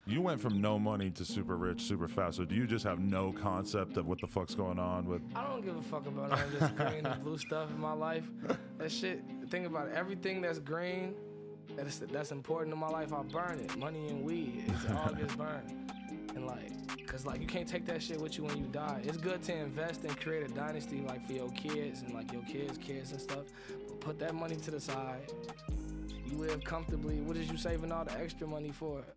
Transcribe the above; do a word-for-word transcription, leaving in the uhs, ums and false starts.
You went from no money to super rich super fast, so do you just have no concept of what the fuck's going on with? I don't give a fuck about all this green and blue stuff in my life. That shit, think about it, everything that's green, that's, that's important in my life, I burn it. Money and weed, it all gets burned. And like, cause like you can't take that shit with you when you die. It's good to invest and create a dynasty like for your kids and like your kids' kids and stuff, but put that money to the side. You live comfortably, what is you saving all the extra money for?